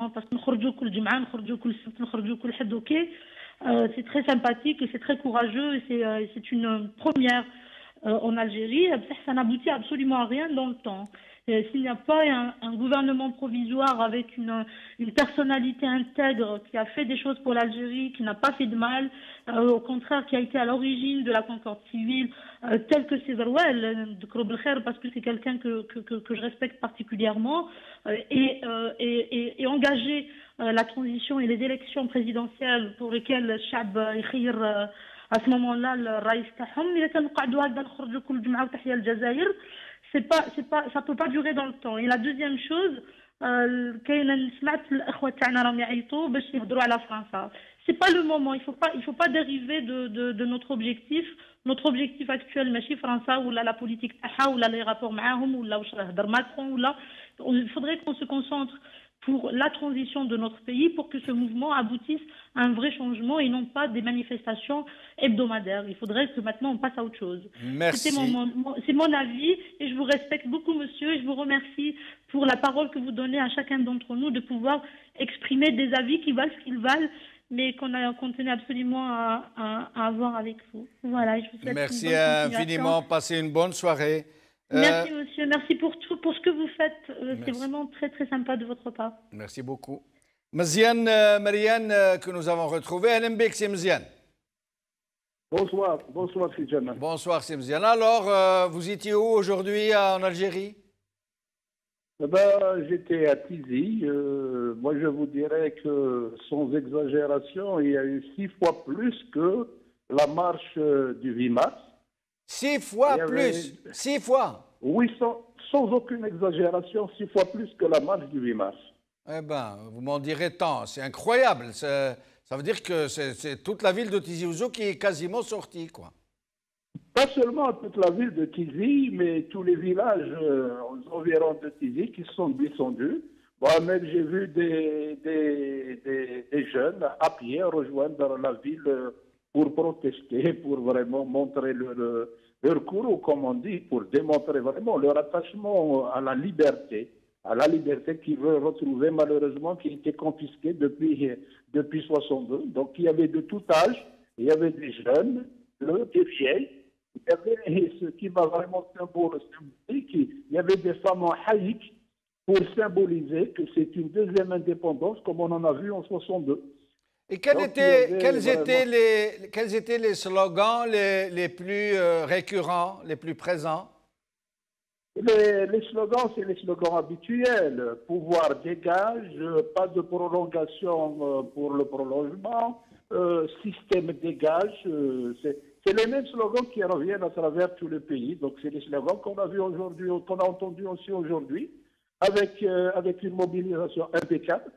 C'est très sympathique et c'est très courageux et c'est une première en Algérie. Ça n'aboutit absolument à rien dans le temps. S'il n'y a pas un gouvernement provisoire avec une personnalité intègre qui a fait des choses pour l'Algérie, qui n'a pas fait de mal, au contraire qui a été à l'origine de la concorde civile, tel que c'est Zerouel, parce que c'est quelqu'un que je respecte particulièrement, et engager la transition et les élections présidentielles pour lesquelles le Chab يخير à ce moment-là الرئيس تاعهم إذا كانوا قعدوا هكذا نخرجوا كل جمعة وتحيا الجزائر ça peut pas durer dans le temps. Et la deuxième chose, كاين سمعت الاخوه تاعنا راهم يعيطوا باش يهضروا على فرنسا. C'est pas le moment, il faut pas dériver de notre objectif. Notre objectif actuel ماشي فرنسا ولا la politique تاعها ولا les rapports معاهم ولا واش راه هضر ماكرون ولا. Il faudrait qu'on se concentre pour la transition de notre pays, pour que ce mouvement aboutisse à un vrai changement et non pas des manifestations hebdomadaires. Il faudrait que maintenant on passe à autre chose. Merci. C'est mon avis et je vous respecte beaucoup, monsieur, et je vous remercie pour la parole que vous donnez à chacun d'entre nous de pouvoir exprimer des avis qui valent ce qu'ils valent, mais qu'on tenait absolument à avoir avec vous. Voilà, je vous souhaite merci une bonne infiniment. Passez une bonne soirée. Merci, monsieur. Merci pour tout, pour ce que vous faites. C'est vraiment très, très sympa de votre part. Merci beaucoup. Mziane Marianne, que nous avons retrouvé. Alembek, c'est Mziane. Bonsoir, bonsoir, Fidjana. Bonsoir, c'est Mziane. Alors, vous étiez où aujourd'hui en Algérie? J'étais à Tizi. Moi, je vous dirais que, sans exagération, il y a eu 6 fois plus que la marche du 8 mars. 6 fois plus? 6 fois? Oui, sans aucune exagération, 6 fois plus que la marche du 8 mars. Eh bien, vous m'en direz tant. C'est incroyable. Ça veut dire que c'est toute la ville de Tizi Ouzou qui est quasiment sortie, quoi. Pas seulement toute la ville de Tizi, mais tous les villages aux environs de Tizi qui sont descendus. Moi-même, j'ai vu des jeunes à pied rejoindre la ville pour protester, pour vraiment montrer leur courroux, comme on dit, pour démontrer vraiment leur attachement à la liberté qu'ils veulent retrouver malheureusement, qui était confisquée depuis 62. Donc il y avait de tout âge, il y avait des jeunes, des vieilles, il y avait ce qui m'a vraiment symbolique, il y avait des femmes en haïk pour symboliser que c'est une deuxième indépendance comme on en a vu en 62. Et quels étaient les slogans les plus récurrents, les plus présents? Les slogans, c'est les slogans habituels. Pouvoir dégage, pas de prolongation pour le prolongement, système dégage. C'est les mêmes slogans qui reviennent à travers tout le pays. Donc c'est les slogans qu'on a vu aujourd'hui, qu'on a entendu aussi aujourd'hui, avec une mobilisation impeccable.